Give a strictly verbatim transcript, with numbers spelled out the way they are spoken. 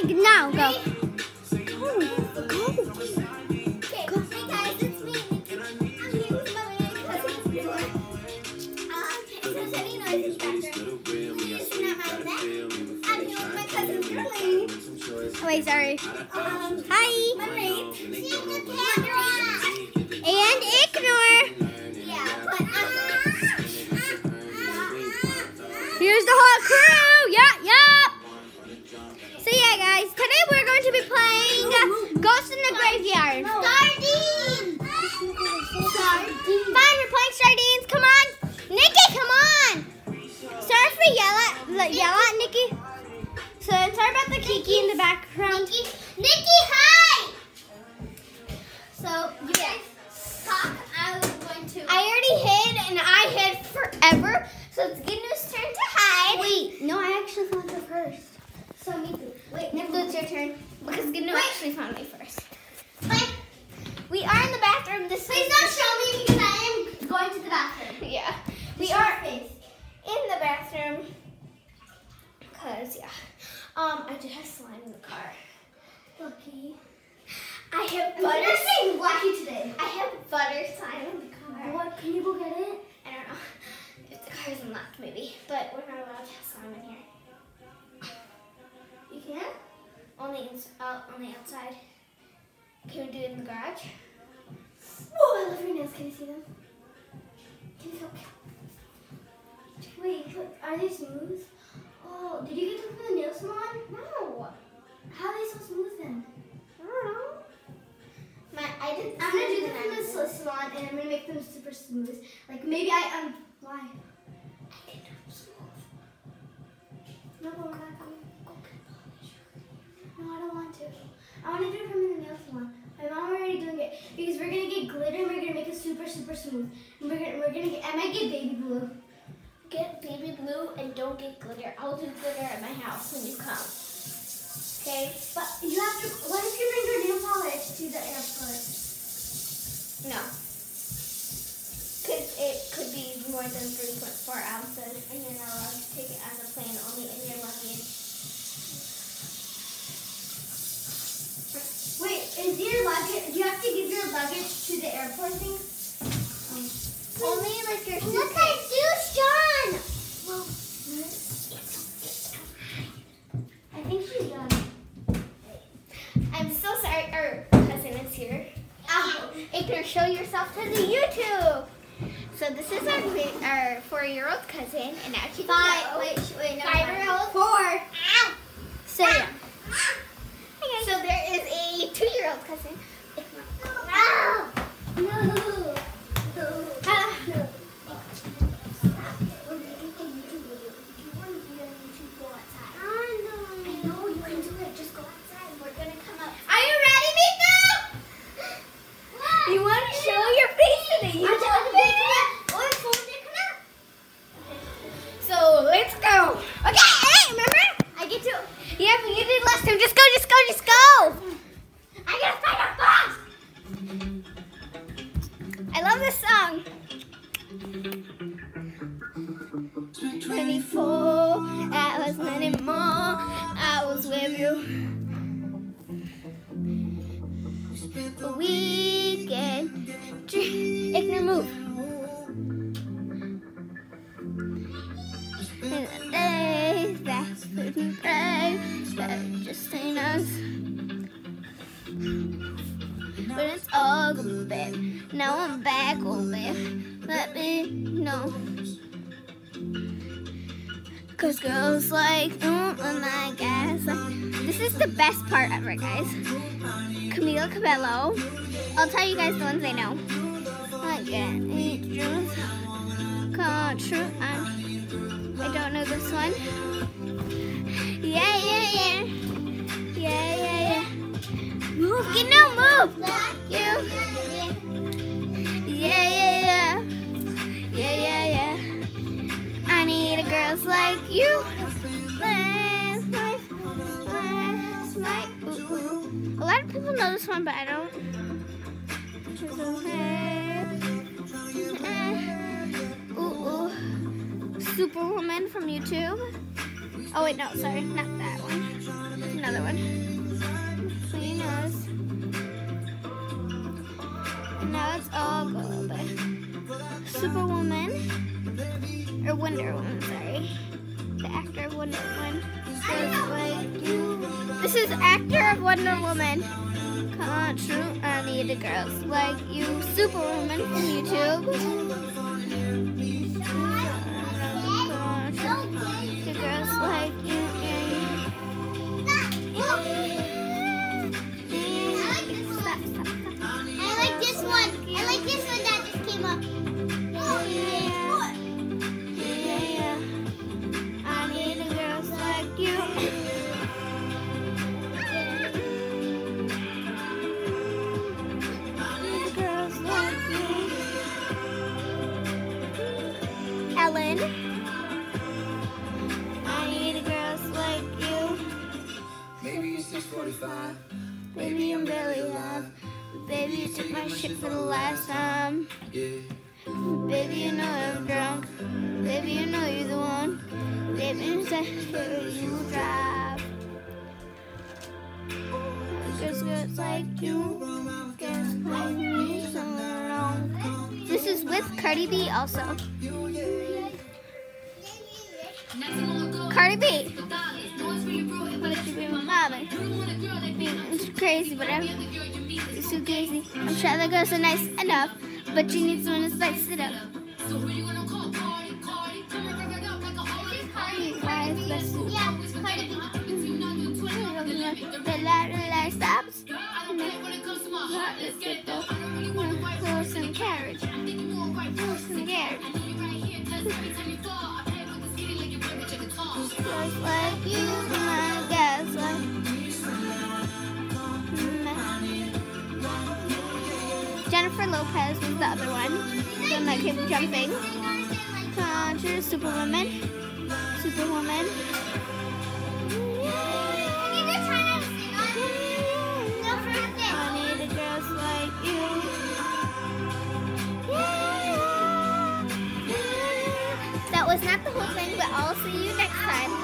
Okay, now go. Go. Go. Okay, go. Hey guys, it's me. I'm here with my cousin. Um, so Sunny knows his bathroom. He's not my neck. I'm here with my cousin Girlie. Oh, wait, sorry. Um, Hi. Marguerite. And Ignore. Yeah, but um, Here's the whole crew. Yup, yup. So yeah, guys, today we're going to be playing Ghost in the Graveyard. Sardines. Sardines. Fine, we're playing sardines. Come on, Nikki, come on. Sorry for yell at yell at Nikki. So sorry about the Kiki in the background. Nikki, Nikki, hi. So you guys talk. I was going to. I already hid, and I hid forever. So it's Gnu's turn to hide. Wait, no, I actually found her first. So me too. Wait, Nicola, it's your turn because Gnu Wait. actually found me first. Wait. We are in the bathroom. This Please is don't show me because I am going to the bathroom. yeah. We Show are your face. in the bathroom because yeah. Um, I do have slime in the car. Lucky. I have I'm butter. gonna say lucky today. I have butter slime in the car. What? Can you go get it? I don't know if the car is unlocked, maybe, but we're not allowed to have slime in here. You can? Only in, uh, only outside. Can we do it in the garage? Oh, I love your nails. Can you see them? Can you help? Wait, look, are they smooth? Oh, did you get them from the nail salon? No. How are they so smooth then? I don't know. My, I did. I'm gonna do them from the salon and I'm gonna make them super smooth. Like maybe I um why? I did them smooth. No, go back. No, I don't want to. I want to do it from the nail salon. My mom already doing it because we're gonna get glitter and we're gonna make it super super smooth. And we're gonna we're gonna get. I might get baby blue. Get baby blue and don't get glitter. I'll do glitter at my house when you come. Okay? But you have to. What if you bring your nail polish to the airport? No. Because it could be more than three point four ounces and you're not allowed to take it on the plane, only in your luggage. Wait, is your luggage? Do you have to give your luggage to the airport thing? Um, Only like your Look at Juice John. Well, I think she's done. I'm so sorry our cousin is here. Oh, Ignore, show yourself to the YouTube. So this is our our four-year-old cousin, and now she's Five. Wait, wait, no. five-year-old. Four. Ow. So yeah. So there is a two-year-old cousin. No. No. Ah. I know you can do it. Just go outside. We're gonna come up. Are you ready, Mika? You want to show your face to the YouTube video? So let's go. Okay, hey, remember? I get to. Yeah, but you did last time. Just go, just go, just go. I gotta find a box. I love this song. twenty-four hours, not anymore. I was with you. The weekend. Ignore, move. In the days that couldn't pray, that just ain't us. But it's all good, babe. Now I'm back, oh babe. Let me know. Cause girls like, oh my gosh. Like, this is the best part ever, guys. Camila Cabello. I'll tell you guys the ones I know. I get it, dreams come true. I'm I don't know this one. Yeah, yeah, yeah. Yeah, yeah, yeah. Move, get no move. You. Yeah, yeah, yeah. Yeah, yeah, yeah. I need a girls like you. Last night, last night. Ooh, ooh. A lot of people know this one, but I don't. Ooh, ooh. Superwoman from YouTube. Oh wait, no, sorry, not that one. Another one. on. Clean nose. And now it's all gold. Superwoman. Or Wonder Woman, sorry. The actor of Wonder Woman. Goes like you. This is actor of Wonder Woman. Come on, true. I need the girls like you. Superwoman from YouTube. The girls like you. Stop, stop, stop. I like this one. I like this one that just came up. Ellen. I need girls like you. Maybe it's six forty-five. Baby, I'm barely alive. Baby, you took my shit for the last time. Yeah. Baby, you know I'm drunk. Baby, you know you're the one. Baby, you said you drive. Girls, girls like you. Girls like me, somewhere wrong. This is with Cardi B also. Cardi B. Mama. It's crazy, but I'm it's so crazy. I'm sure the girls are nice enough, but you need someone to spice it up. Yeah, Cardi B. The light stops. Horse and carriage. Horse and carriage. Just like you, my guys, like Jennifer Lopez was the other one. The one that kept jumping. Conjure, Superwoman. Superwoman. I need a girls like you. That was not the whole thing, but I'll see you next time.